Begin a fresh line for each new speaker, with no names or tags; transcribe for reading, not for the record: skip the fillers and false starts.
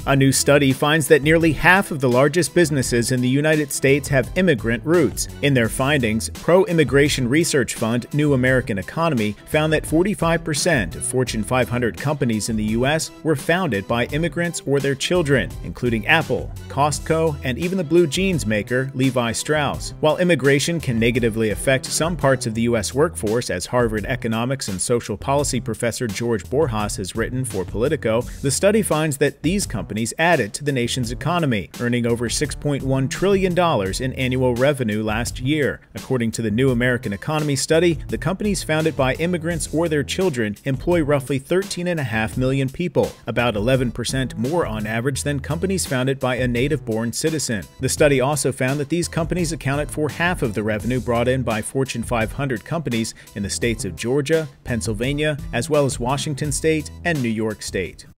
A new study finds that nearly half of the largest businesses in the United States have immigrant roots. In their findings, pro-immigration research fund New American Economy found that 45% of Fortune 500 companies in the U.S. were founded by immigrants or their children, including Apple, Costco, and even the blue jeans maker Levi Strauss. While immigration can negatively affect some parts of the U.S. workforce, as Harvard economics and social policy professor George Borjas has written for Politico, the study finds that these companies added to the nation's economy, earning over $6.1 trillion in annual revenue last year. According to the New American Economy study, the companies founded by immigrants or their children employ roughly 13.5 million people, about 11% more on average than companies founded by a native-born citizen. The study also found that these companies accounted for half of the revenue brought in by Fortune 500 companies in the states of Georgia, Pennsylvania, as well as Washington State and New York State.